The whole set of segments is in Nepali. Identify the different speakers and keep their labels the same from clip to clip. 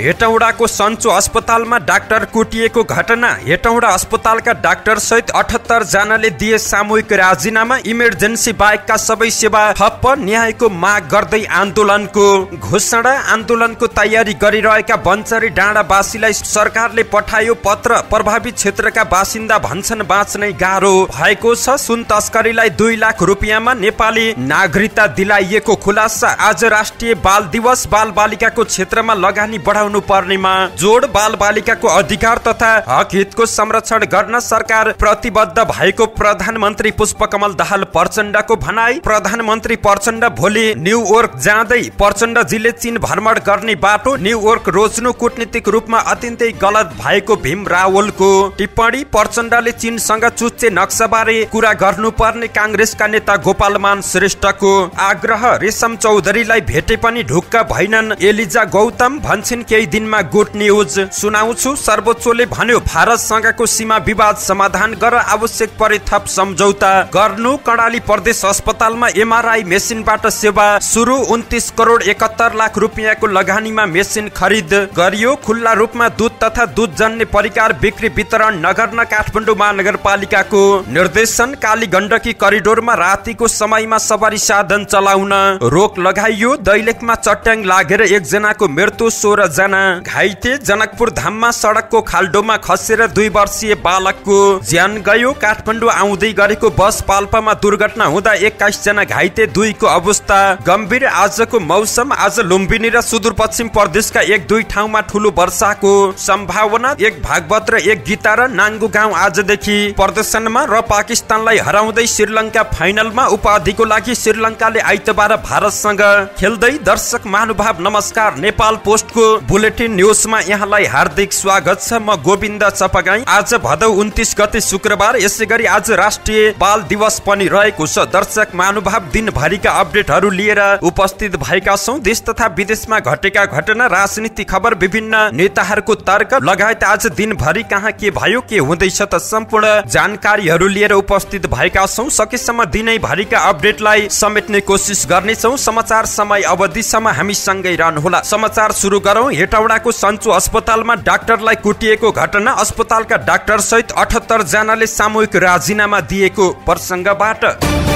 Speaker 1: हेटौडाको सन्चो अस्पतालमा डाक्टर कुटिएको घटना। हेटौडा अस्पतालका डाक्टर सहित 78 जनाले दिए सामूहिक राजीनामा। इमर्जेन्सी बाहेकका सबै सेवा ठप्प। न्यायको माग गर्दै आन्दोलनको घोषणा। आन्दोलनको तयारी गरिरहेका बन्चरी डाँडावासीलाई सरकारले पठायो पत्र। प्रभावित क्षेत्रका बासिन्दा भन्छन् बाँच्नै गाह्रो भएको छ। सुन तस्करीलाई 2 लाख रुपियाँमा नेपाली नागरिकता दिलाइएको खुलासा। आज राष्ट्रिय बाल दिवस। बाल बालिकाको क्षेत्रमा लगानी बढाउनु पर्नेमा जोड। बाल बालिकाको अधिकार तथा हक हितको संरक्षण गर्न सरकार प्रतिबद्ध भएको प्रधानमन्त्री पुष्पकमल दाहाल प्रचण्डको भनाई। प्रधानमन्त्री प्रचण्ड भोलि न्युयोर्क जाँदै। प्रचण्डजीले चीन भ्रमण गर्ने बाटो न्युयोर्क रोज्नु कूटनीतिक रूपमा अत्यन्तै गलत भएको भीम रावलको टिप्पणी। प्रचण्डले चीनसँग चुच्चे नक्साबारे कुरा गर्नुपर्ने कांग्रेसका नेता गोपालमान श्रेष्ठको आग्रह। रेशम चौधरीलाई भेटे पनि ढुक्क भएनन् एलिजा गौतम। भन्छन् केही दिनमा गुड न्यूज सुनाउँछु। सर्वोच्चले भन्यो भारतसँगको सीमा विवाद समाधान गर। आवश्यक परे थप सम्झौता गर्नु। कर्णाली प्रदेश अस्पतालमा एमआरआई मेसिनबाट सेवा सुरु। 29 करोड 71 लाख रुपियाँको लगानीमा मेसिन खरिद गरियो। खुल्ला रूपमा दूध तथा दूधजन्य परिकार बिक्री वितरण नगर्न काठमाडौँ महानगरपालिकाको निर्देशन। काली गण्डकी करिडोरमा रातिको समयमा सवारी साधन चलाउन रोक लगाइयो। दैलेखमा चट्याङ लागेर 1 जनाको मृत्यु, 16 जना घाइते। जनकपुर धाममा सडकको खाल्डोमा खसेर 2 वर्षीय बालकको ज्यान गयो। काठमाडौँ आउँदै गरेको बस पाल्पामा दुर्घटना हुँदा 21 जना घाइते, 2 को अवस्था गम्भीर। आजको मौसम। आज लुम्बिनी र सुदूरपश्चिम प्रदेशका 1-2 ठाउँमा ठूलो वर्षाको सम्भावना। 1 भागवत र 1 गीता र नाङ्गु गाउँ आजदेखि प्रदर्शनमा। र पाकिस्तानलाई हराउँदै श्रीलङ्का फाइनलमा। उपाधिको लागि श्रीलङ्काले आइतबार भारतसँग खेल्दै। दर्शक महानुभाव नमस्कार। नेपाल पोस्टको बुलेटिन न्यूजमा यहाँलाई हार्दिक स्वागत छ। म गोविन्द चपगाई। आज भदौ 29 गते शुक्रबार। यसैगरी आज राष्ट्रिय बाल दिवस पनि रहेको छ। दर्शक महानुभाव दिनभरिका अपडेटहरू लिएर उपस्थित भएका छौं। देश तथा विदेशमा घटेका घटना, राजनीति खबर, विभिन्न नेताहरूको तर्क लगायत आज दिनभरि कहाँ के भयो, के हुँदैछ त सम्पूर्ण जानकारीहरू लिएर उपस्थित भएका छौं। सकेसम्म दिनैभरिका अपडेटलाई समेट्ने कोसिस गर्नेछौं। समाचार समय अवधिसम्म हामी सँगै रहनुहोला। समाचार सुरु गरौं। हेटौडाको सन्चो अस्पतालमा डाक्टरलाई कुटिएको घटना। अस्पतालका डाक्टर सहित 78 जनाले सामूहिक राजीनामा दिएको प्रसङ्गबाट।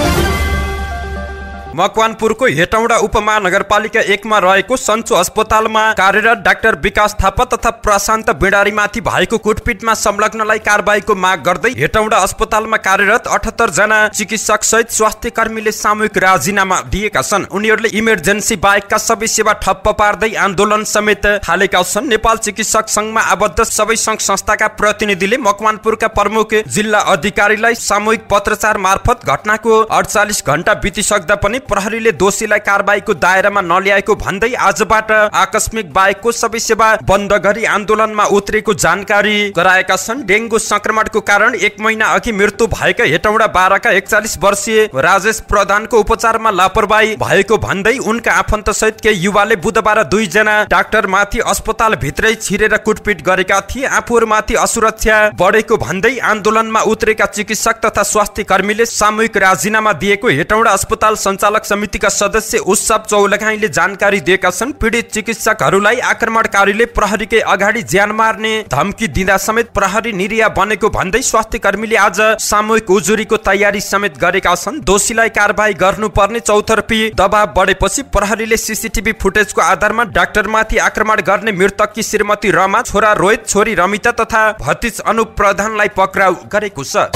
Speaker 1: मकवानपुरको हेटौडा उपमहानगरपालिका 1 मा रहेको सन्चो अस्पतालमा कार्यरत डाक्टर विकास थापा तथा प्रशान्त बिडारीमाथि भएको कुटपिटमा संलग्नलाई कारबाहीको माग गर्दै हेटौडा अस्पतालमा कार्यरत 78 जना चिकित्सक सहित स्वास्थ्य कर्मीले सामूहिक राजीनामा दिएका छन्। उनीहरूले इमर्जेन्सी बाहेकका सबै सेवा ठप्प पार्दै आन्दोलन समेत थालेका छन्। नेपाल चिकित्सक संघमा आबद्ध सबै संघ संस्थाका प्रतिनिधिले मकवानपुरका प्रमुख जिल्ला अधिकारीलाई सामूहिक पत्रचार मार्फत घटनाको 48 घण्टा बितिसक्दा पनि प्रहरीले दोषीलाई कारबाहीको दायरामा नल्याएको भन्दै आजबाट आकस्मिक बाहेकको सबै सेवा बन्द गरी आन्दोलनमा उत्रेको जानकारी गराएका छन्। डेंगु संक्रमणको कारण 1 महिना अघि मृत्यु भएका हेटौडा 12 का 41 वर्षीय राजेश प्रधानको उपचारमा लापरवाही भएको भन्दै उनका आफन्त सहित केही युवाले बुधबार 2 जना डाक्टर माथि अस्पताल भित्रै छिरेर कुटपिट गरेका थिए। आफूहरूमाथि असुरक्षा बढेको भन्दै आन्दोलनमा उत्रेका चिकित्सक तथा स्वास्थ्य कर्मीले सामूहिक राजीनामा दिएको हेटौडा अस्पताल सञ्चालक समितिका सदस्य उत्सव चौलगाईले जानकारी दिएका छन्। पीडित चिकित्सकहरूलाई आक्रमणकारीले प्रहरीकै अगाडि ज्यान मार्ने धम्की दिँदा समेत प्रहरी निरीह बनेको भन्दै स्वास्थ्य कर्मीले आज सामूहिक उजुरीको तयारी समेत गरेका छन्। दोषीलाई कारबाही गर्नुपर्ने चौतर्फी दबाव बढेपछि प्रहरीले सीसीटीभी फुटेजको आधारमा डाक्टरमाथि आक्रमण गर्ने मृतककी श्रीमती रमा, छोरा रोहित, छोरी रमिता तथा भतिज अनुप प्रधानलाई पक्राउ गरेको छ।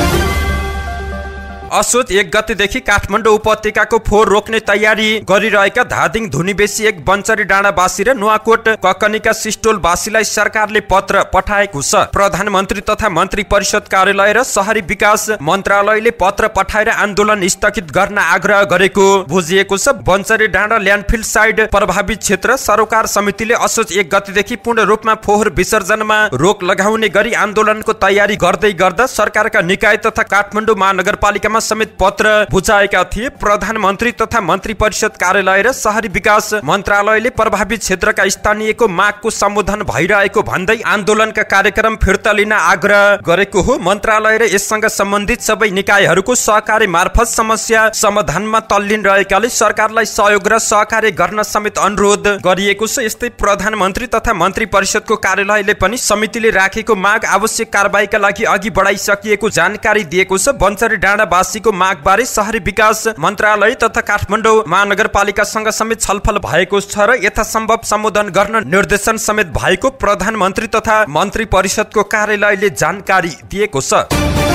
Speaker 1: असोज 1 गतेदेखि काठमाडौँ उपत्यकाको फोहोर रोक्ने तयारी गरिरहेका धादिङ धुनीबेसी 1 बन्चरी डाँडावासी र नुवाकोट ककनिका सिस्टोलवासीलाई सरकारले पत्र पठाएको छ। प्रधानमन्त्री तथा मन्त्री परिषद कार्यालय र शहरी विकास मन्त्रालयले पत्र पठाएर आन्दोलन स्थगित गर्न आग्रह गरेको बुझिएको छ। बन्चरी डाँडा ल्यान्डफिल साइड प्रभावित क्षेत्र सरोकार समितिले असोज 1 गतेदेखि पूर्ण रूपमा फोहोर विसर्जनमा रोक लगाउने गरी आन्दोलनको तयारी गर्दै गर्दा सरकारका निकाय तथा काठमाडौँ महानगरपालिकामा भाषामा समेत पत्र बुझाएका थिए। प्रधानमन्त्री तथा मन्त्री परिषद कार्यालय र शहरी विकास मन्त्रालयले प्रभावित क्षेत्रका स्थानीयको मागको सम्बोधन भइरहेको भन्दै आन्दोलनका कार्यक्रम फिर्ता लिन आग्रह गरेको हो। मन्त्रालय र यससँग सम्बन्धित सबै निकायहरूको सहकारी मार्फत समस्या समाधानमा तल्लीन रहेकाले सरकारलाई सहयोग र सहकार्य गर्न समेत अनुरोध गरिएको छ। यस्तै प्रधानमन्त्री तथा मन्त्री परिषदको कार्यालयले पनि समितिले राखेको माग आवश्यक कारबाहीका लागि अघि बढाइसकिएको जानकारी दिएको छ। बन्चरी डाँडावासीको मागबारे शहरी विकास मन्त्रालय तथा काठमाडौँ महानगरपालिकासँग समेत छलफल भएको छ र यथासम्भव सम्बोधन गर्न निर्देशन समेत भएको प्रधानमन्त्री तथा मन्त्री परिषदको कार्यालयले जानकारी दिएको छ।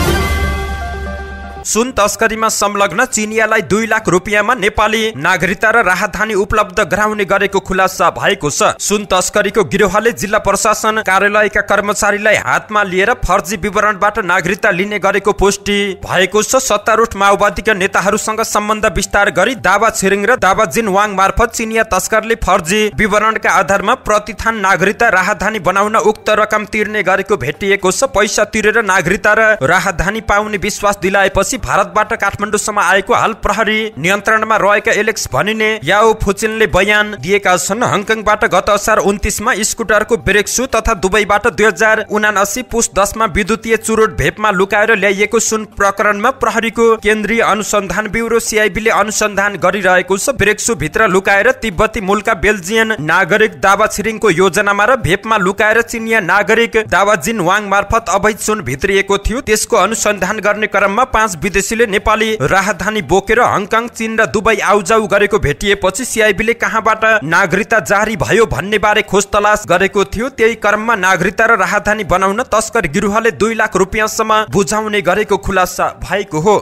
Speaker 1: सुन तस्करीमा संलग्न चिनियालाई 2 लाख रुपियाँमा नेपाली नागरिकता र राहदानी उपलब्ध गराउने गरेको खुलासा भएको छ। सुन तस्करीको गिरोहले जिल्ला प्रशासन कार्यालयका कर्मचारीलाई हातमा लिएर फर्जी विवरणबाट नागरिकता लिने गरेको पुष्टि भएको छ। सत्तारूढ माओवादीका नेताहरूसँग सम्बन्ध विस्तार गरी दावा छिरिङ र दावा जिन वाङ मार्फत चिनिया तस्करले फर्जी विवरणका आधारमा प्रतिथान नागरिकता राहदानी बनाउन उक्त रकम तिर्ने गरेको भेटिएको छ। पैसा तिरेर नागरिकता र राहदानी पाउने विश्वास दिलाएपछि भारतबाट काठमाडौँसम्म आएको हाल प्रहरी नियन्त्रणमा रहेका एलेक्स भनिने याओ फुचिनले बयान दिएका छन्। हङकङबाट गत असार 29 मा स्कुटरको ब्रेक सु तथा दुबईबाट 2079 पुस 10 मा विद्युतीय चुरोट भेपमा लुकाएर ल्याइएको सुन प्रकरणमा प्रहरीको केन्द्रीय अनुसन्धान ब्युरो CIB ले अनुसन्धान गरिरहेको छ। ब्रेक सु भित्र लुकाएर तिब्बती मूलका बेल्जियन नागरिक दावा छिरिङको योजनामा र भेपमा लुकाएर चिनिया नागरिक दावा जिन वाङ मार्फत अवैध सुन भित्रिएको थियो। त्यसको अनुसन्धान गर्ने क्रममा 5 विदेशीले नेपाली राहदानी बोकेर हङकङ, चीन र दुबई आउजाउ गरेको भेटिएपछि CIB ले कहाँबाट नागरिकता जारी भयो भन्ने बारे खोज तलास गरेको थियो। त्यही क्रममा नागरिकता र राहदानी बनाउन तस्कर गिरोहले 2 लाख रुपियाँसम्म बुझाउने गरेको खुलासा भएको हो।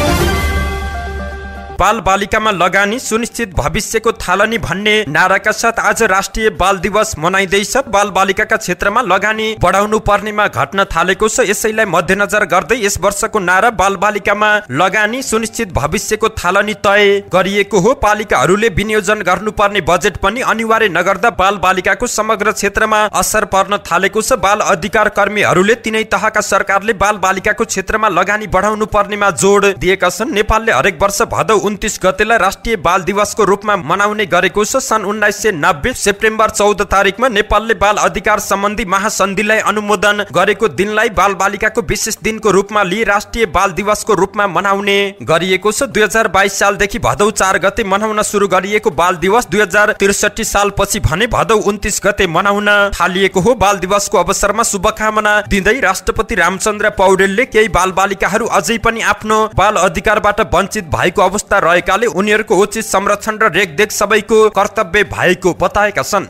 Speaker 1: बाल बालिकामा लगानी सुनिश्चित भविष्यको थालनी भन्ने नाराका साथ आज राष्ट्रिय बाल दिवस मनाइँदैछ। बाल बालिकाका क्षेत्रमा लगानी बढाउनु पर्नेमा घट्न थालेको छ। यसैलाई मध्यनजर गर्दै यस वर्षको नारा बाल बालिकामा लगानी सुनिश्चित भविष्यको थालनी तय गरिएको हो। पालिकाहरूले विनियोजन गर्नुपर्ने बजेट पनि अनिवार्य नगर्दा बाल बालिकाको समग्र क्षेत्रमा असर पर्न थालेको छ। बाल अधिकार कर्मीहरूले तिनै तहका सरकारले बाल बालिकाको क्षेत्रमा लगानी बढाउनु पर्नेमा जोड दिएका छन्। नेपालले हरेक वर्ष भदौ 29 गतेलाई राष्ट्रिय बाल दिवसको रूपमा मनाउने गरेको छ। सन् 1990 सेप्टेम्बर 14 तारिकमा नेपालले बाल अधिकार सम्बन्धी महासन्धिलाई अनुमोदन गरेको दिनलाई बाल बालिकाको विशेष दिनको रूपमा लिई राष्ट्रिय बाल दिवसको रूपमा मनाउने गरिएको छ। 2022 सालदेखि भदौ 4 गते मनाउन सुरु गरिएको बाल दिवस 2063 सालपछि भने भदौ 29 गते मनाउन थालिएको हो। बाल दिवसको अवसरमा शुभकामना दिँदै राष्ट्रपति रामचन्द्र पौडेलले केही बाल बालिकाहरू अझै पनि आफ्नो बाल अधिकारबाट वञ्चित भएको अवस्था रहेकाले उनीहरूको उचित संरक्षण र रेखदेख सबैको कर्तव्य भएको बताएका छन्।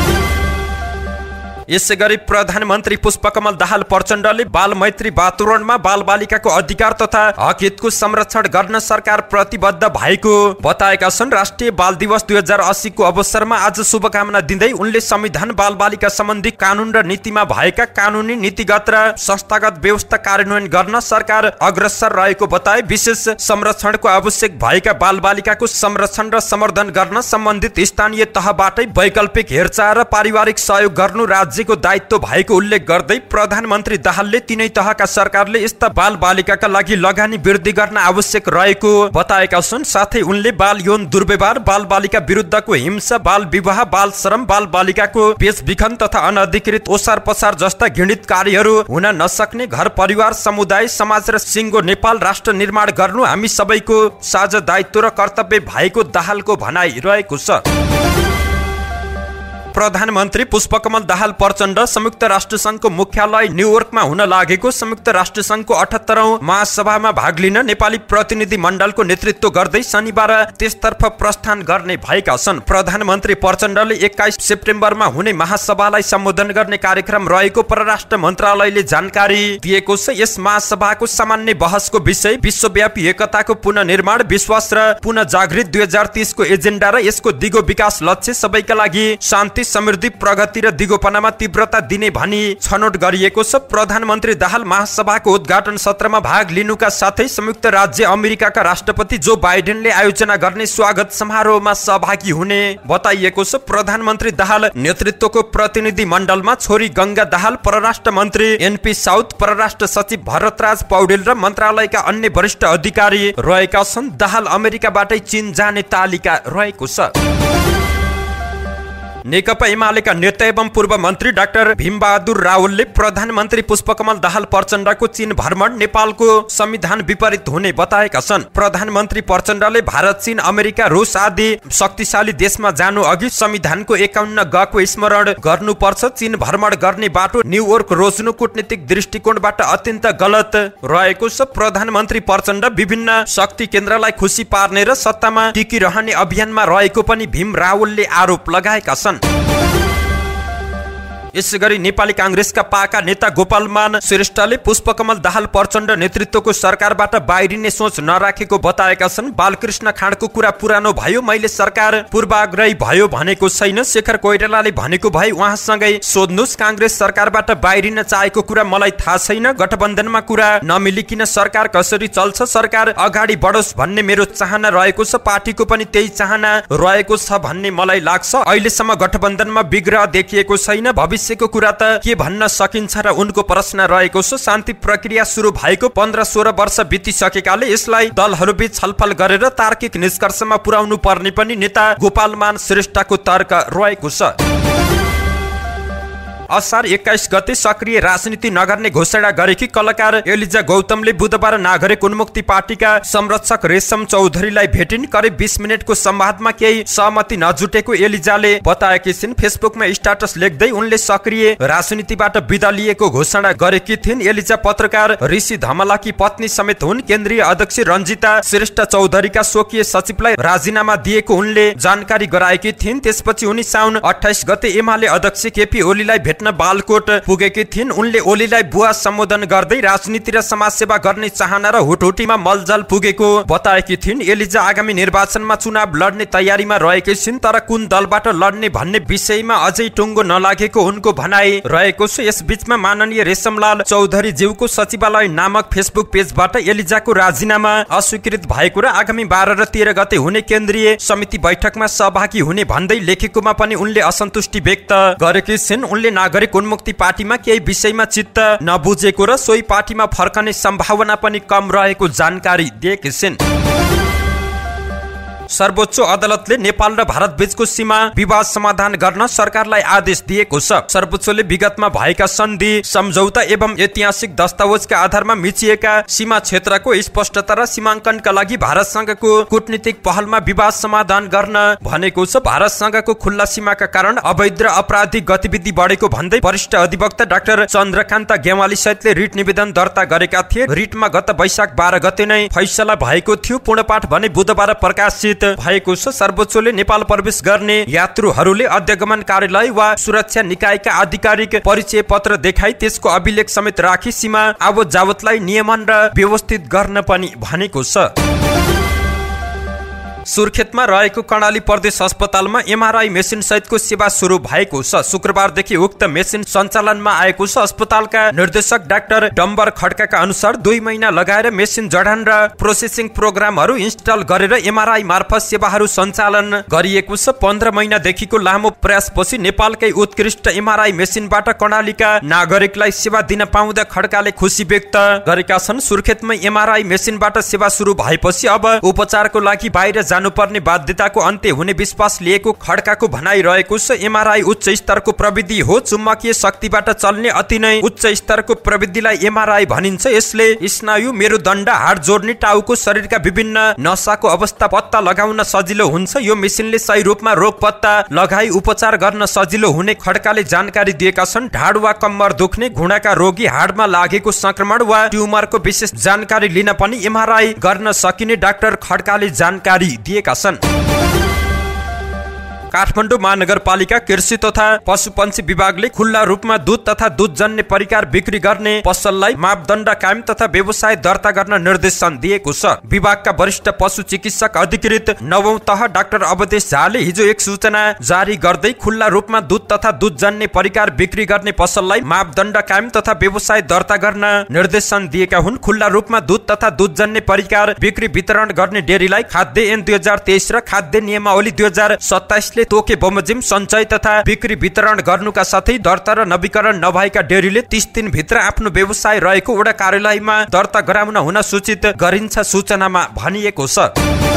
Speaker 1: यसैगरी प्रधानमन्त्री पुष्पकमल दाहाल प्रचण्डले बाल मैत्री वातावरणमा बाल बालिकाको अधिकार तथा हक हितको संरक्षण गर्न सरकार प्रतिबद्ध भएको बताएका छन्। राष्ट्रिय बाल दिवस 2080 को अवसरमा आज शुभकामना दिँदै उनले संविधान बाल बालिका सम्बन्धी कानून र नीतिमा भएका कानूनी नीतिगत र संस्थागत व्यवस्था कार्यान्वयन गर्न सरकार अग्रसर रहेको बताए। विशेष संरक्षणको आवश्यक भएका बाल बालिकाको संरक्षण र सम्वर्धन गर्न सम्बन्धित स्थानीय तहबाटै वैकल्पिक हेरचाह र पारिवारिक सहयोग गर्नु राज्य को दायित्व भएको उल्लेख गर्दै प्रधानमन्त्री दाहालले तिनै तहका सरकारले यस्ता बाल बालिकाका लागि लगानी वृद्धि गर्न आवश्यक रहेको बताएका छन्। साथै उनले बाल यौन दुर्व्यवहार, बाल बालिका विरुद्धको हिंसा, बाल विवाह, बाल श्रम, बाल बालिकाको बेचबिखन तथा अनधिकृत ओसार पसार जस्ता घृणित कार्यहरू हुन नसक्ने घर परिवार, समुदाय, समाज र सिङ्गो नेपाल राष्ट्र निर्माण गर्नु हामी सबैको साझा दायित्व र कर्तव्य भएको दाहालको भनाइ रहेको छ। प्रधानमन्त्री पुष्पकमल दाहाल प्रचण्ड संयुक्त राष्ट्र संघको मुख्यालय न्युयोर्कमा हुन लागेको संयुक्त राष्ट्र संघको 78औं महासभामा भाग लिन नेपाली प्रतिनिधि मण्डलको नेतृत्व गर्दै शनिबार त्यसतर्फ प्रस्थान गर्ने भएका छन्। प्रधानमन्त्री प्रचण्डले 21 सेप्टेम्बरमा हुने महासभालाई सम्बोधन गर्ने कार्यक्रम रहेको परराष्ट्र मन्त्रालयले जानकारी दिएको छ। यस महासभाको सामान्य बहसको विषय विश्वव्यापी एकताको पुनर्निर्माण, विश्वास र पुनः जागृत 2030 को एजेन्डा र यसको दिगो विकास लक्ष्य, सबैका लागि शान्ति समृद्धि, प्रगति र दिगोपनामा तीव्रता दिने भनी छनौट गरिएको छ। प्रधानमन्त्री दाहाल महासभाको उद्घाटन सत्रमा भाग लिनुका साथै संयुक्त राज्य अमेरिकाका राष्ट्रपति जो बाइडेनले आयोजना गर्ने स्वागत समारोहमा सहभागी हुने बताइएको छ। प्रधानमन्त्री दाहाल नेतृत्वको प्रतिनिधि मण्डलमा छोरी गंगा दाहाल, परराष्ट्र मन्त्री एनपी साउथ, परराष्ट्र सचिव भरतराज पौडेल र मन्त्रालयका अन्य वरिष्ठ अधिकारी रहेका छन्। दाहाल अमेरिकाबाटै चीन जाने तालिका रहेको छ। नेकपा एमालेका नेता एवं पूर्व मन्त्री डाक्टर भीमबहादुर रावलले प्रधानमन्त्री पुष्पकमल दाहाल प्रचण्डको चीन भ्रमण नेपालको संविधान विपरीत हुने बताएका छन्। प्रधानमन्त्री प्रचण्डले भारत, चीन, अमेरिका, रुस आदि शक्तिशाली देशमा जानु अघि संविधानको 51 गको स्मरण गर्नुपर्छ। चीन भ्रमण गर्ने बाटो न्युयोर्क रोज्नु कूटनीतिक दृष्टिकोणबाट अत्यन्त गलत रहेको छ। प्रधानमन्त्री प्रचण्ड विभिन्न शक्ति केन्द्रलाई खुसी पार्ने र सत्तामा टिकिरहने अभियानमा रहेको पनि भीम रावलले आरोप लगाएका छन्। यसैगरी नेपाली कांग्रेसका पाका नेता गोपालमान श्रेष्ठले पुष्पकमल दाहाल प्रचण्ड नेतृत्वको सरकारबाट बाहिरिने सोच नराखेको बताएका छन्। बालकृष्ण खाँडको कुरा पुरानो भयो, मैले सरकार पूर्वाग्रही भयो भनेको छैन। शेखर कोइरालाले भनेको भए उहाँसँगै सोध्नुस्। कांग्रेस सरकारबाट बाहिरिन चाहेको कुरा मलाई थाहा छैन। गठबन्धनमा कुरा नमिलिकिन सरकार कसरी चल्छ? सरकार अगाडि बढोस् भन्ने मेरो चाहना रहेको छ। पार्टीको पनि त्यही चाहना रहेको छ भन्ने मलाई लाग्छ। अहिलेसम्म गठबन्धनमा विग्रह देखिएको छैन। भविष्यको कुरा त के भन्न सकिन्छ र उनको प्रश्न रहेको छ। शान्ति प्रक्रिया सुरु भएको 15-16 वर्ष बितिसकेकाले यसलाई दलहरूबीच छलफल गरेर तार्किक निष्कर्षमा पुर्याउनु पर्ने पनि नेता गोपालमान श्रेष्ठको तर्क रहेको छ। असार 21 गते सक्रिय राजनीति नगर्ने घोषणा गरेकी कलाकार एलिजा गौतमले बुधबार नागरिक उन्मुक्ति पार्टीका संरक्षक रेशम चौधरीलाई भेटिन्। करिब 20 मिनटको संवादमा केही सहमति नजुटेको एलिजाले बताएकी छिन्। फेसबुकमा स्ट्याटस लेख्दै उनले सक्रिय राजनीतिबाट बिदा लिएको घोषणा गरेकी थिइन्। एलिजा पत्रकार ऋषि धमलाकी पत्नी समेत हुन्। केन्द्रीय अध्यक्ष रञ्जिता श्रेष्ठ चौधरीका स्वकीय सचिवलाई राजीनामा दिएको उनले जानकारी गराएकी थिइन्। त्यसपछि उनी साउन 28 गते एमाले अध्यक्ष केपी ओलीलाई बालकोट पुगेकी थिइन्। उनले ओलीलाई बुवा सम्बोधन गर्दै राजनीति र समाजसेवा गर्ने चाहना र हुटहुटीमा मलजल पुगेको बताएकी थिइन्। एलिजा आगामी निर्वाचनमा चुनाव लड्ने तयारीमा रहेकी छिन्, तर कुन दलबाट लड्ने भन्ने विषयमा अझै टुङ्गो नलागेको उनको भनाइ रहेको छ। यस बीचमा माननीय रेशमलाल चौधरी ज्यूको सचिवालय नामक फेसबुक पेजबाट एलिजाको राजीनामा अस्वीकृत भएको र आगामी 12 र 13 गते हुने केन्द्रीय समिति बैठकमा सहभागी हुने भन्दै लेखेकोमा पनि उनले असन्तुष्टि व्यक्त गरेकी छिन्। उनले नागरिक उन्मुक्ति पार्टीमा केही विषयमा चित्त नबुझेको र सोही पार्टीमा फर्कने सम्भावना पनि कम रहेको जानकारी दिएकी छिन्। सर्वोच्च अदालतले नेपाल र भारत बीचको सीमा विवाद समाधान गर्न सरकारलाई आदेश दिएको छ। सर्वोच्चले विगतमा भएका सन्धि, सम्झौता एवं ऐतिहासिक दस्तावेजका आधारमा मिचिएका सीमा क्षेत्रको स्पष्टता र सीमाङ्कनका लागि भारतसँगको कूटनीतिक पहलमा विवाद समाधान गर्न भनेको छ। भारतसँगको खुल्ला सीमाका कारण अवैध र अपराधिक गतिविधि बढेको भन्दै वरिष्ठ अधिवक्ता डाक्टर चन्द्रकान्त गेवाली सहितले रिट निवेदन दर्ता गरेका थिए। रिटमा गत वैशाख 12 गते नै फैसला भएको थियो। पूर्णपाठ भने बुधबार प्रकाशित भएको छ। सर्वोच्चले नेपाल प्रवेश गर्ने यात्रुहरूले अध्यागमन कार्यालय वा सुरक्षा निकायका आधिकारिक परिचय पत्र देखाई त्यसको अभिलेख समेत राखी सीमा आवत जावतलाई नियमन र व्यवस्थित गर्न पनि भनेको छ। सुर्खेतमा रहेको कर्णाली प्रदेश अस्पतालमा एमआरआई मेसिन सहितको सेवा सुरु भएको छ। शुक्रबारदेखि उक्त मेसिन सञ्चालनमा आएको छ। अस्पतालका निर्देशक डाक्टर डम्बर खड्काका अनुसार 2 महिना लगाएर मेसिन जडान र प्रोसेसिङ प्रोग्रामहरू इन्स्टल गरेर एमआरआई मार्फत सेवाहरू सञ्चालन गरिएको छ। 15 महिनादेखिको लामो प्रयासपछि नेपालकै उत्कृष्ट एमआरआई मेसिनबाट कर्णालीका नागरिकलाई सेवा दिन पाउँदा खड्काले खुसी व्यक्त गरेका छन्। सुर्खेतमै एमआरआई मेसिनबाट सेवा सुरु भएपछि अब उपचारको लागि बाहिर जानुपर्ने बाध्यताको अन्त्य हुने विश्वास लिएको खड्काको भनाइ रहेको छ। एमआरआई उच्च स्तरको प्रविधि हो। चुम्बकीय शक्तिबाट चल्ने अति नै उच्च स्तरको प्रविधिलाई एमआरआई भनिन्छ। यसले स्नायु, मेरुदण्ड, हाड जोड्ने, टाउको, शरीरका विभिन्न नसाको अवस्था पत्ता लगाउन सजिलो हुन्छ। यो मेसिनले सही रूपमा रोग पत्ता लगाई उपचार गर्न सजिलो हुने खड्काले जानकारी दिएका छन्। ढाड वा कम्मर दुख्ने, घुँडाका रोगी, हाडमा लागेको संक्रमण वा ट्युमरको विशेष जानकारी लिन पनि एमआरआई गर्न सकिने डाक्टर खड्काले जानकारी दिएका छन्। काठमाडौँ महानगरपालिका कृषि तथा पशुपन्छी विभागले खुल्ला रूपमा दूध तथा दूधजन्य परिकार बिक्री गर्ने पसललाई मापदण्ड कायम तथा व्यवसाय दर्ता गर्न निर्देशन दिएको छ। विभागका वरिष्ठ पशु चिकित्सक अधिकृत 9औं तह डाक्टर अवधेश झाले हिजो एक सूचना जारी गर्दै खुल्ला रूपमा दूध तथा दूधजन्य परिकार बिक्री गर्ने पसललाई मापदण्ड कायम तथा व्यवसाय दर्ता गर्न निर्देशन दिएका हुन्। खुल्ला रूपमा दूध तथा दूधजन्य परिकार बिक्री वितरण गर्ने डेरीलाई खाद्य ऐन 2023 र खाद्य नियमावली 2027 ले तोके बमोजिम सञ्चय तथा बिक्री वितरण गर्नुका साथै दर्ता र नवीकरण नभएका डेरीले 30 दिन भित्र आफ्नो व्यवसाय रहेको वडा कार्यालयमा दर्ता गराउन हुन सूचित गरिन्छ सूचनामा भनिएको छ।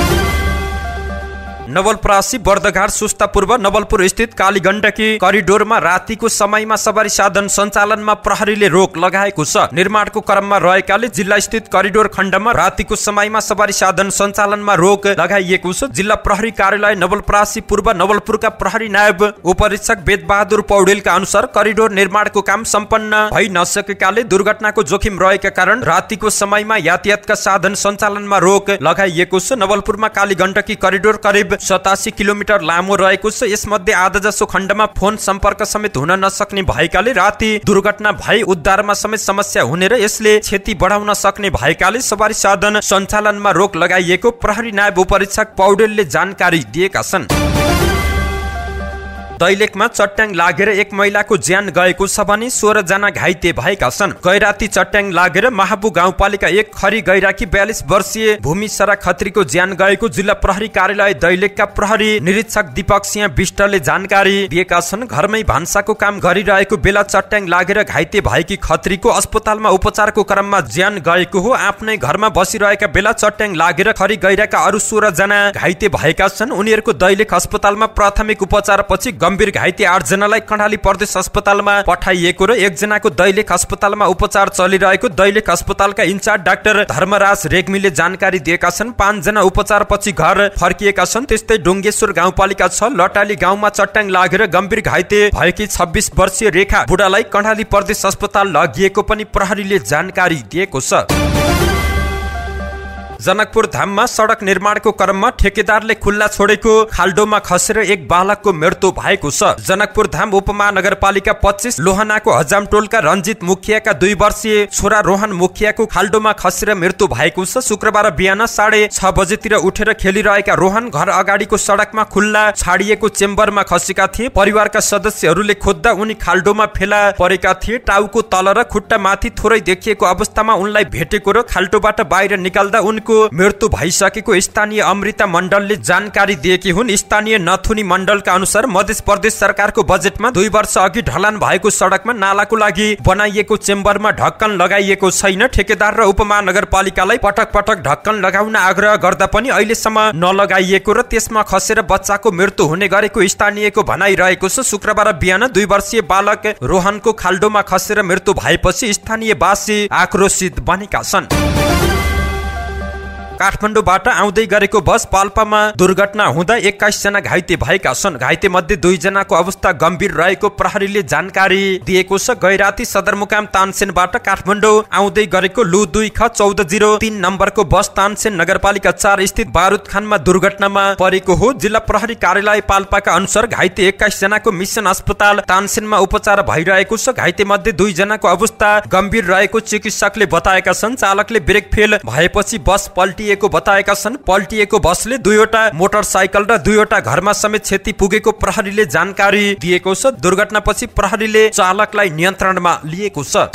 Speaker 1: नवलपरासी बर्दघाट सुस्ता पूर्व नवलपुर स्थित कालीगण्डकी करिडोरमा रातिको समयमा सवारी साधन सञ्चालनमा प्रहरीले रोक लगाएको छ। निर्माणको क्रममा रहेकाले जिल्ला स्थित करिडोर खण्डमा रातिको समयमा सवारी साधन सञ्चालनमा रोक लगाइएको छ। जिल्ला प्रहरी कार्यालय नवलपरासी पूर्व नवलपुरका प्रहरी नायब उपरीक्षक वेदबहादुर पौडेलका अनुसार करिडोर निर्माणको काम सम्पन्न भइ नसकेकाले दुर्घटनाको जोखिम रहेका कारण रातिको समयमा यातायातका साधन सञ्चालनमा रोक लगाइएको छ। नवलपुरमा कालीगण्डकी करिडोर करिब 87 किलोमिटर लामो रहेको छ। यसमध्ये आधा जसो खण्डमा फोन सम्पर्क समेत हुन नसक्ने भएकाले राति दुर्घटना भई उद्धारमा समेत समस्या हुने र यसले क्षति बढाउन सक्ने भएकाले सवारी साधन सञ्चालनमा रोक लगाइएको प्रहरी नायब उपरीक्षक पौडेलले जानकारी दिएका छन्। दैलेखमा चट्याङ लागेर एक महिलाको ज्यान गएको छ भने 16 जना घाइते भएका छन्। गैराती चट्याङ लागेर महाबु गाउँपालिका 1 खरी गैराकी 42 वर्षीय भूमि सरा खत्रीको ज्यान गएको जिल्ला प्रहरी कार्यालय दैलेखका प्रहरी निरीक्षक दीपक सिंह विष्टले जानकारी दिएका छन्। घरमै भान्साको काम गरिरहेको बेला चट्याङ लागेर घाइते भएकी खत्रीको अस्पतालमा उपचारको क्रममा ज्यान गएको हो। आफ्नै घरमा बसिरहेका बेला चट्याङ लागेर खरी गैराका अरु 16 जना घाइते भएका छन्। उनीहरूको दैलेख अस्पतालमा प्राथमिक उपचारपछि गम्भीर घाइते 8 जनालाई कर्णाली प्रदेश अस्पतालमा पठाइएको र 1 जनाको दैलेख अस्पतालमा उपचार चलिरहेको दैलेख अस्पतालका इन्चार्ज डाक्टर धर्मराज रेग्मीले जानकारी दिएका छन्। 5 जना उपचारपछि घर फर्किएका छन्। त्यस्तै डोङ्गेश्वर गाउँपालिका 6 लटाली गाउँमा चट्याङ लागेर गम्भीर घाइते भएकी 26 वर्षीय रेखा बुढालाई कर्णाली प्रदेश अस्पताल लगिएको पनि प्रहरीले जानकारी दिएको छ। जनकपुर धाममा सडक निर्माणको क्रममा ठेकेदारले खुल्ला छोडेको खाल्डोमा खसेर एक बालकको मृत्यु भएको छ। जनकपुर धाम उपमहानगरपालिका 25 लोहनाको हजामटोलका रञ्जित मुखियाका 2 वर्षीय छोरा रोहन मुखियाको खाल्डोमा खसेर मृत्यु भएको छ। शुक्रबार बिहान 6:30 बजेतिर उठेर खेलिरहेका रोहन घर अगाडिको सडकमा खुल्ला छाडिएको चेम्बरमा खसेका थिए। परिवारका सदस्यहरूले खोज्दा उनी खाल्डोमा फेला परेका थिए। टाउको तल र खुट्टा माथि थोरै देखिएको अवस्थामा उनलाई भेटेको र खाल्डोबाट बाहिर निकाल्दा उनको मृत्यु भइसकेको स्थानीय अमृता मण्डलले जानकारी दिएकी हुन्। स्थानीय नथुनी मण्डलका अनुसार मध्य प्रदेश सरकारको बजेटमा 2 वर्ष अघि ढलान भएको सडकमा नालाको लागि बनाइएको चेम्बरमा ढक्कन लगाइएको छैन। ठेकेदार र उपमहानगरपालिकालाई पटक पटक ढक्कन लगाउन आग्रह गर्दा पनि अहिलेसम्म नलगाइएको र त्यसमा खसेर बच्चाको मृत्यु हुने गरेको स्थानीयको भनाइरहेको छ। शुक्रबार बिहान 2 वर्षीय बालक रोहनको खाल्डोमा खसेर मृत्यु भएपछि स्थानीयवासी आक्रोशित बनेका छन्। काठमाडौँबाट आउँदै गरेको बस पाल्पामा दुर्घटना हुँदा 21 जना घाइते भएका छन्। घाइते मध्ये 2 जनाको अवस्था गम्भीर रहेको प्रहरीले जानकारी दिएको छ। गैराती सदरमुकाम तानसेनबाट काठमाडौँ आउँदै गरेको लु 2 ख 1403 नम्बरको बस तानसेन नगरपालिका 4 स्थित बारुदखानमा दुर्घटनामा परेको हो। जिल्ला प्रहरी कार्यालय पाल्पाका अनुसार घाइते 21 जनाको मिसन अस्पताल तानसेनमा उपचार भइरहेको छ। घाइते मध्ये 2 जनाको अवस्था गम्भीर रहेको चिकित्सकले बताएका छन्। चालकले ब्रेक फेल भएपछि बस पल्टिएको बताएका छन्। पल्टिएको बसले 2वटा मोटरसाइकल र 2वटा घरमा समेत क्षति पुगेको प्रहरीले जानकारी दिएको छ। दुर्घटनापछि प्रहरीले चालकलाई नियन्त्रणमा लिएको छ।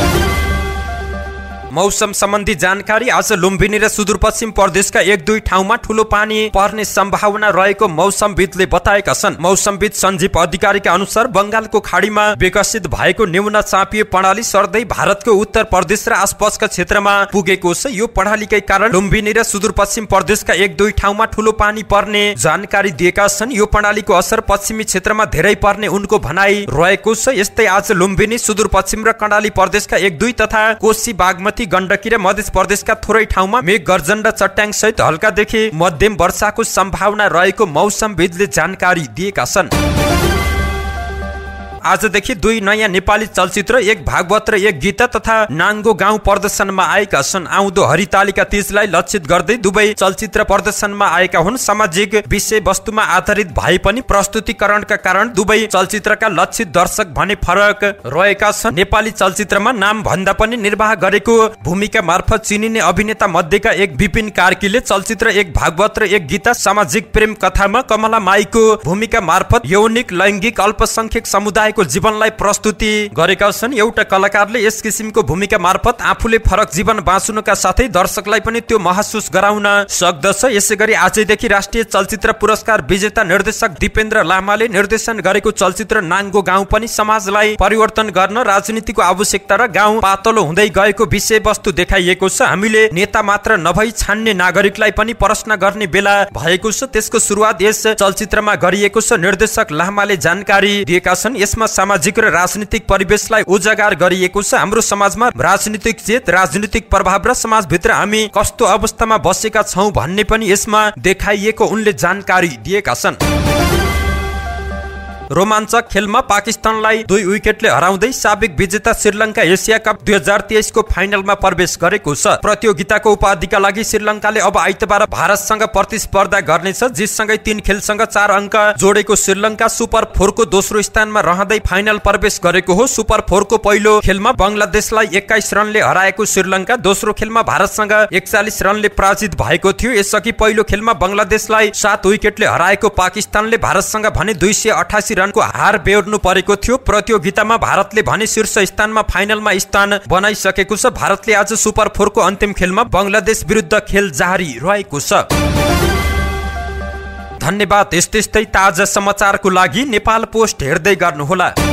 Speaker 1: मौसम सम्बन्धी जानकारी। आज लुम्बिनी र सुदूरपश्चिम प्रदेशका 1-2 ठाउँमा ठूलो पानी पर्ने सम्भावना रहेको मौसमविदले बताएका छन्। मौसमविद सञ्जीव अधिकारीका अनुसार बंगालको खाडीमा विकसित भएको न्यून चापिय प्रणाली सर्दै भारतको उत्तर प्रदेश र आसपासका क्षेत्रमा पुगेको छ। यो प्रणालीकै कारण लुम्बिनी र सुदूरपश्चिम प्रदेशका 1-2 ठाउँमा ठूलो पानी पर्ने जानकारी दिएका छन्। यो प्रणालीको असर पश्चिमी क्षेत्रमा धेरै पर्ने उनको भनाइ रहेको छ। यस्तै आज लुम्बिनी सुदूरपश्चिम र कर्णाली प्रदेशका 1-2 तथा कोशी बागमती गण्डकी र मध्य प्रदेशका थोरै ठाउँमा मेघ गर्जन र चट्याङ सहित हल्कादेखि मध्यम वर्षाको सम्भावना रहेको मौसमविदले जानकारी दिएका छन्। आजदेखि 2 नयाँ नेपाली चलचित्र, एक भागवत र एक गीता तथा नाङ्गो गाउँ प्रदर्शनमा आएका छन्। आउँदो हरितालिका तीजलाई लक्षित गर्दै दुवै चलचित्र प्रदर्शनमा आएका हुन्। सामाजिक विषय वस्तुमा आधारित भए पनि प्रस्तुतिकरणका कारण दुवै चलचित्रका लक्षित दर्शक भने फरक रहेका छन्। नेपाली चलचित्रमा नाम भन्दा पनि निर्वाह गरेको भूमिका मार्फत चिनिने अभिनेता मध्येका एक विपिन कार्कीले चलचित्र एक भागवत र एक गीता सामाजिक प्रेम कथामा कमला माईको भूमिका मार्फत यौनिक लैङ्गिक अल्पसंख्यक समुदायको जीवनलाई प्रस्तुति गरेका छन्। एउटा कलाकारले यस किसिमको भूमिका मार्फत आफूले फरक जीवन बाँच्नुका साथै दर्शकलाई पनि त्यो महसुस गराउन सक्दछ। यसैगरी आजैदेखि राष्ट्रिय चलचित्र पुरस्कार विजेता निर्देशक दिपेन्द्र लामाले निर्देशन गरेको चलचित्र नाङ्गो गाउँ पनि समाजलाई परिवर्तन गर्न राजनीतिको आवश्यकता र गाउँ पातलो हुँदै गएको विषयवस्तु देखाइएको छ। हामीले नेता मात्र नभई छान्ने नागरिकलाई पनि प्रश्न गर्ने बेला भएको छ। त्यसको सुरुवात यस चलचित्रमा गरिएको छ। निर्देशक लामाले जानकारी दिएका छन्। यसमा सामाजिक र राजनीतिक परिवेशलाई उजागर गरिएको छ। हाम्रो समाजमा राजनीतिक चेत, राजनीतिक प्रभाव र समाजभित्र हामी कस्तो अवस्थामा बसेका छौं भन्ने पनि यसमा देखाइएको उनले जानकारी दिएका छन्। रोमाञ्चक खेलमा पाकिस्तानलाई 2 विकेटले हराउँदै साबिक विजेता श्रीलङ्का एसिया कप 2023 को फाइनलमा प्रवेश गरेको छ। प्रतियोगिताको उपाधिका लागि श्रीलङ्काले अब आइतबार भारतसँग प्रतिस्पर्धा गर्नेछ। जितसँगै 3 खेलसँग 4 अङ्क जोडेको श्रीलङ्का सुपर 4 को दोस्रो स्थानमा रहँदै फाइनल प्रवेश गरेको हो। सुपर 4 को पहिलो खेलमा बंगलादेशलाई 21 रनले हराएको श्रीलङ्का दोस्रो खेलमा भारतसँग 41 रनले पराजित भएको थियो। यसअघि पहिलो खेलमा बंगलादेशलाई 7 विकेटले हराएको पाकिस्तानले भारतसँग भने 288 रनको हार बेहोर्नु परेको थियो। प्रतियोगितामा भारतले भने शीर्ष स्थानमा फाइनलमा स्थान बनाइसकेको छ। भारतले आज सुपर 4 को अन्तिम खेलमा बंगलादेश विरुद्ध खेल जारी रहेको छ। धन्यवाद। यस्तै ताजा समाचारको लागि नेपाल पोस्ट हेर्दै गर्नुहोला।